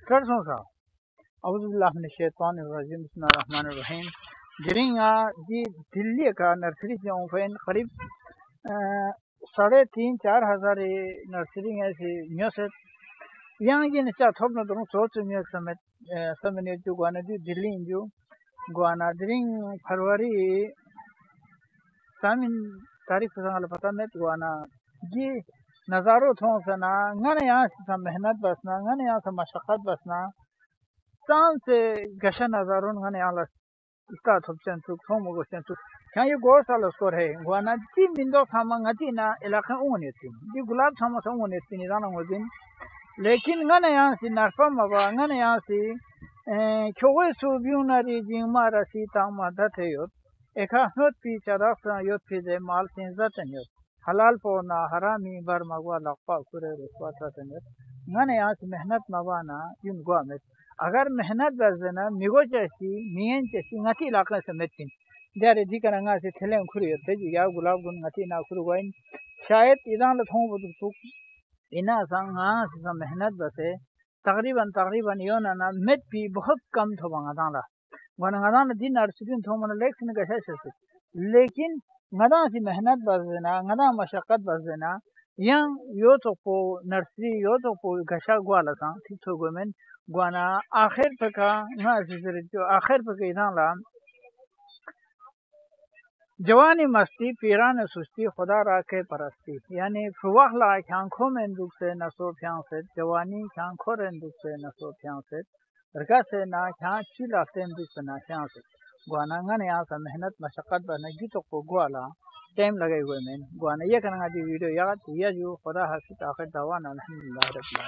Terso sa. Auzubillahi minash-shaytanir-rajim. Bismillahir-rahmanir-rahim. Jiringa जी दिल्ली का nursery से often करीब 3,500-4,000 नर्सरी ऐसी म्यूजिक यहाँ ये निश्चय थोप न दोनों सोच म्यूजिक समेत समेत जो गाना जी दिल्ली जो गाना दिरिंग फरवरी सामिन तारीख से संगल पता नहीं तो गाना जी नज़ारों थों से ना गाने यहाँ से मेहनत बसना गाने यहाँ से मशक्क़त बसना सांस से गशन नज़ारों गाने यहाँ इसका थोपचन चुक थोम गोशन चुक यहाँ ये गोर साल स्कोर है गाना जी मिंदो सामंगती ना इलाके ऊने थी जी गुलाब सामसा ऊने थी निदान होजिन लेकिन गाने यहाँ से नरफा मवा गाने यहाँ से चौबे सुबियुनारी जिम्मा रसी तामादा थे योत एका नोट पी चराफना योत पी दे माल सिंज़तन योत हलाल पोना हरामी बर मगवा लक्पा कुरे रुस्वाता तन्योत गाने यहाँ से मेहनत मवाना यूं गुआमेत अगर मेहनत बजना मिगो जैसी मियन जैसी ngati इलाका से मेटिन जारे दी करंगा से थले खुरी होते जी या गुलाब गुन ngati ना खुरू वाइन शायद इदान लथों बुदुक इना संगा से मेहनत बसे तकरीबन योना ना मेट भी बहुत कम थो बंगा ला वनंगा ना दिन अर्सिन थो मन लेक्सन गसे से लेकिन ngada से मेहनत बजना ngada मशक्कत बजना yang yo to po nursery yo to po gasha gwala sa thi to gomen gwana आखिर पका ना जिसरे जो आखिर पका इधर ला जवानी मस्ती पीरान सुस्ती खुदा राखे परस्ती यानी फुवाखला खांखों में दुख से नसो फ्यां से जवानी खांखों रें दुख से नसो फ्यां से रका से ना खां चिला से दुख से ना फ्यां से गवाना गने यहाँ से मेहनत मशक्कत बने जी तो को गवाला टाइम लगे हुए में गवाना ये करना जी वीडियो याद ये जो खुदा हासिल आखिर दवा ना अल्हम्दुलिल्लाह।